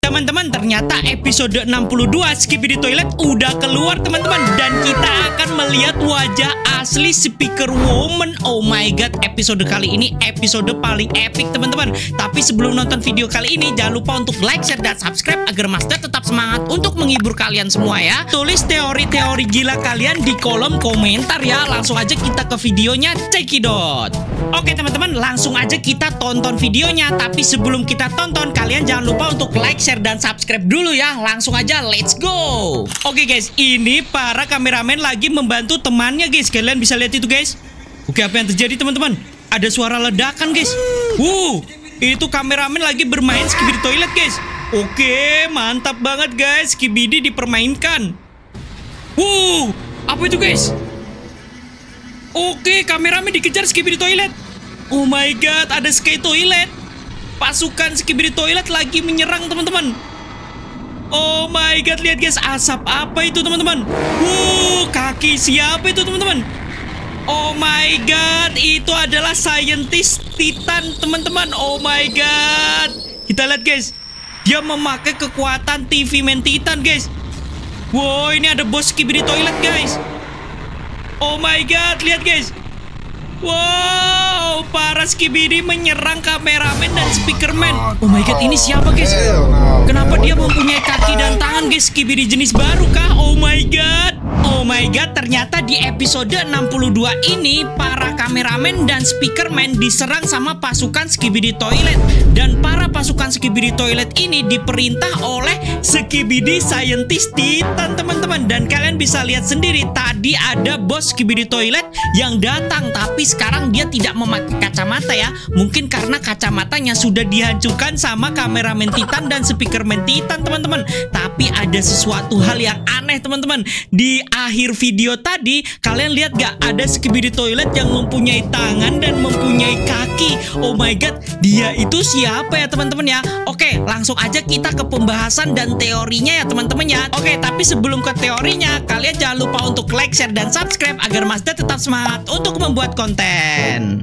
Teman-teman, ternyata episode 62 Skibidi Toilet udah keluar teman-teman. Dan kita akan melihat wajah asli Speaker Woman. Oh my god, episode kali ini episode paling epic teman-teman. Tapi sebelum nonton video kali ini, jangan lupa untuk like, share, dan subscribe agar Master tetap semangat untuk menghibur kalian semua ya. Tulis teori-teori gila kalian di kolom komentar ya. Langsung aja kita ke videonya, cekidot. Oke teman-teman, langsung aja kita tonton videonya. Tapi sebelum kita tonton, kalian jangan lupa untuk like, share, dan subscribe dulu ya. Langsung aja, let's go. Oke guys, ini para kameramen lagi membantu temannya guys. Kalian bisa lihat itu guys. Oke, apa yang terjadi teman-teman? Ada suara ledakan guys. Itu kameramen lagi bermain Skibidi Toilet guys. Oke, mantap banget guys. Skibidi dipermainkan. Apa itu guys? Oke, kameramen dikejar Skibidi Toilet. Oh my god, ada Skibidi Toilet. Pasukan Skibidi Toilet lagi menyerang teman-teman. Oh my god, lihat guys, asap apa itu teman-teman? Kaki siapa itu teman-teman? Oh my god, itu adalah Scientist Titan teman-teman. Oh my god, kita lihat guys, dia memakai kekuatan TV Man Titan guys. Wow, ini ada bos Skibidi Toilet guys. Oh my god, lihat guys. Wow, para Skibidi menyerang kameramen dan Speakerman. Oh my god, ini siapa guys? Kenapa dia mempunyai kaki dan tangan guys? Skibidi jenis baru kah? Oh my god. Oh my god, ternyata di episode 62 ini para kameramen dan Speakerman diserang sama pasukan Skibidi Toilet. Dan para pasukan Skibidi Toilet ini diperintah oleh Skibidi Scientist Titan teman-teman. Dan kalian bisa lihat sendiri, tadi ada bos Skibidi Toilet yang datang, tapi sekarang dia tidak memakai kacamata ya. Mungkin karena kacamatanya sudah dihancurkan sama kameramen Titan dan Speakerman Titan teman-teman. Tapi ada sesuatu hal yang aneh teman-teman. Di akhir video tadi, kalian lihat gak ada Skibidi Toilet yang mempunyai tangan dan mempunyai kaki. Oh my god, dia itu siapa ya teman-teman ya? Oke, langsung aja kita ke pembahasan dan teorinya ya teman-teman ya. Oke, tapi sebelum ke teorinya, kalian jangan lupa untuk like, share, dan subscribe agar Mazda tetap semangat untuk membuat konten.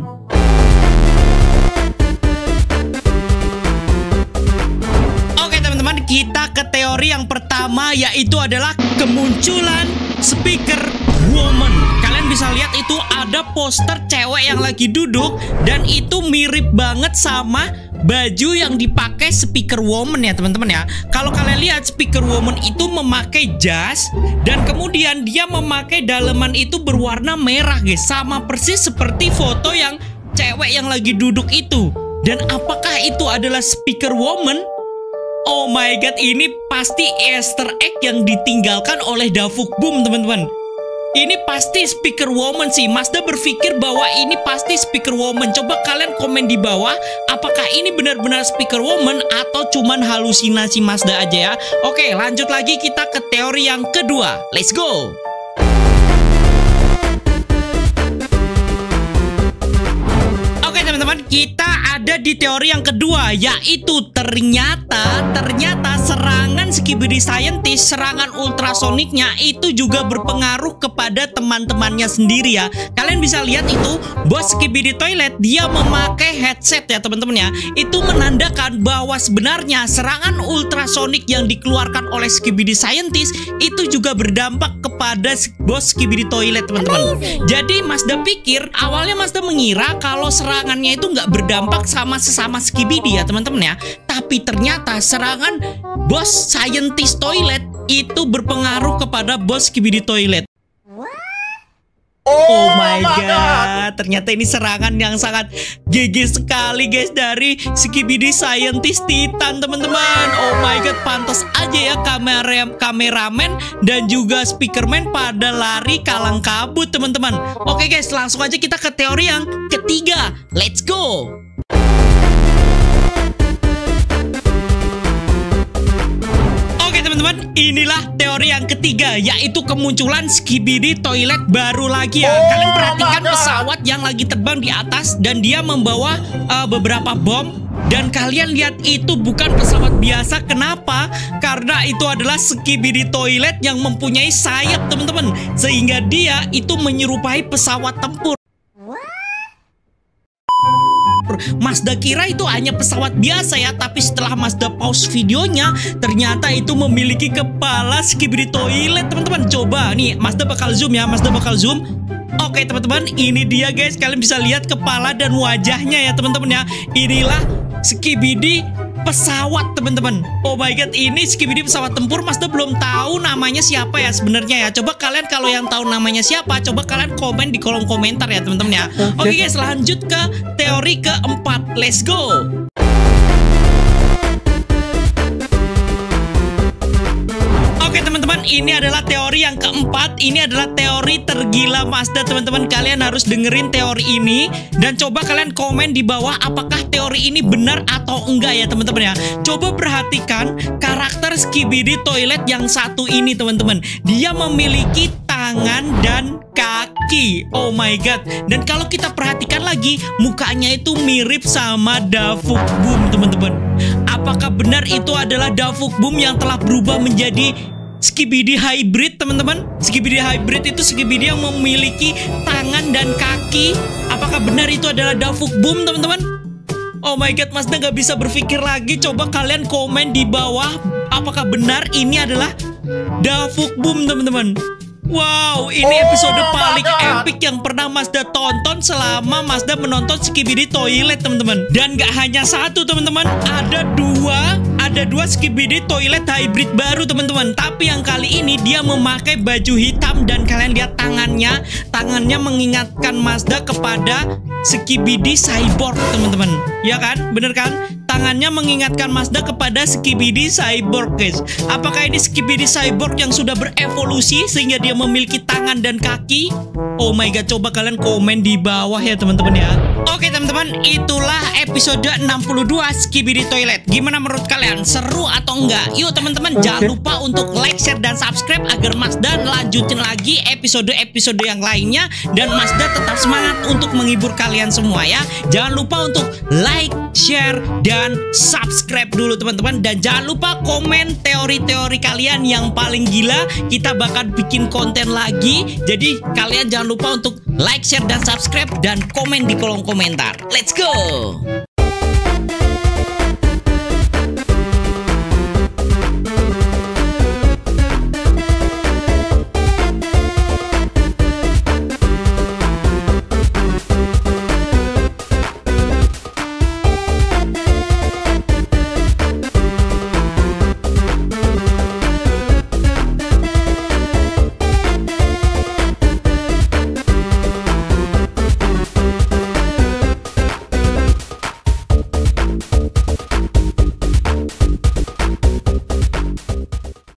Oke teman-teman, kita ke teori yang pertama, yaitu adalah kemunculan Speaker Woman. Kalian bisa lihat itu ada poster cewek yang lagi duduk, dan itu mirip banget sama baju yang dipakai Speaker Woman ya teman-teman ya. Kalau kalian lihat, Speaker Woman itu memakai jas, dan kemudian dia memakai daleman itu berwarna merah guys, sama persis seperti foto yang cewek yang lagi duduk itu. Dan apakah itu adalah Speaker Woman? Oh my god, ini pasti Easter egg yang ditinggalkan oleh Davuk Boom teman-teman. Ini pasti Speaker Woman sih. Mazda berpikir bahwa ini pasti Speaker Woman. Coba kalian komen di bawah, apakah ini benar-benar Speaker Woman atau cuman halusinasi Mazda aja ya. Oke, lanjut lagi kita ke teori yang kedua. Let's go. Oke teman-teman, kita ada di teori yang kedua, yaitu ternyata serangan Skibidi Scientist, serangan ultrasoniknya itu juga berpengaruh kepada teman-temannya sendiri ya. Kalian bisa lihat itu bos Skibidi Toilet, dia memakai headset ya teman-teman ya. Itu menandakan bahwa sebenarnya serangan ultrasonik yang dikeluarkan oleh Skibidi Scientist itu juga berdampak kepada bos Skibidi Toilet teman-teman. Jadi Mazda pikir, awalnya Mazda mengira kalau serangannya itu nggak berdampak sama sesama Skibidi ya teman-teman ya. Tapi ternyata serangan bos Scientist Toilet itu berpengaruh kepada bos Skibidi Toilet. Oh my god, ternyata ini serangan yang sangat GG sekali guys dari Skibidi Scientist Titan teman-teman. Oh my god, pantas aja ya kameramen dan juga Speakerman pada lari kalang kabut teman-teman. Oke guys, langsung aja kita ke teori yang ketiga. Let's go. Teman-teman, inilah teori yang ketiga, yaitu kemunculan Skibidi Toilet baru lagi ya. Kalian perhatikan pesawat yang lagi terbang di atas, dan dia membawa beberapa bom. Dan kalian lihat itu bukan pesawat biasa. Kenapa? Karena itu adalah Skibidi Toilet yang mempunyai sayap teman-teman, sehingga dia itu menyerupai pesawat tempur. Mazda kira itu hanya pesawat biasa ya, tapi setelah Mazda pause videonya, ternyata itu memiliki kepala Skibidi Toilet teman-teman. Coba nih, Mazda bakal zoom ya, Mazda bakal zoom. Oke teman-teman, ini dia guys, kalian bisa lihat kepala dan wajahnya ya teman-teman ya. Inilah Skibidi pesawat teman-teman. Oh my god, ini Skibidi pesawat tempur. Mazda belum tahu namanya siapa ya sebenarnya ya. Coba kalian kalau yang tahu namanya siapa, coba kalian komen di kolom komentar ya teman-teman ya. Oke guys, lanjut ke teori keempat. Let's go. Oke teman-teman, ini adalah teori yang keempat. Ini adalah teori tergila Mazda teman-teman. Kalian harus dengerin teori ini dan coba kalian komen di bawah apakah teori ini benar atau enggak ya teman-teman ya. Coba perhatikan karakter Skibidi Toilet yang satu ini teman-teman. Dia memiliki tangan dan kaki. Oh my god. Dan kalau kita perhatikan lagi, mukanya itu mirip sama Davuk Boom teman-teman. Apakah benar itu adalah Davuk Boom yang telah berubah menjadi Skibidi Hybrid teman-teman? Skibidi Hybrid itu Skibidi yang memiliki tangan dan kaki. Apakah benar itu adalah Davuk Boom teman-teman? Oh my god, Mazda nggak bisa berpikir lagi. Coba kalian komen di bawah apakah benar ini adalah Davuk Boom teman-teman. Wow, ini episode paling epic yang pernah Mazda tonton selama Mazda menonton Skibidi Toilet teman-teman. Dan gak hanya satu teman-teman, ada dua Skibidi Toilet hybrid baru teman-teman. Tapi yang kali ini dia memakai baju hitam dan kalian lihat tangannya mengingatkan Mazda kepada Skibidi Cyborg teman-teman. Ya kan? Bener kan? Tangannya mengingatkan Mazda kepada Skibidi Cyborg guys. Apakah ini Skibidi Cyborg yang sudah berevolusi sehingga dia memiliki tangan dan kaki? Oh my god, coba kalian komen di bawah ya teman-teman ya. Oke teman-teman, itulah episode 62 Skibidi Toilet. Gimana menurut kalian? Seru atau enggak? Yuk teman-teman, jangan lupa untuk like, share, dan subscribe agar Mazda lanjutin lagi episode-episode yang lainnya. Dan Mazda tetap semangat untuk menghibur kalian semua ya. Jangan lupa untuk like, share, dan subscribe dulu teman-teman. Dan jangan lupa komen teori-teori kalian yang paling gila. Kita bakal bikin konten lagi. Jadi kalian jangan lupa untuk like, share, dan subscribe. Dan komen di kolom komentar. Let's go!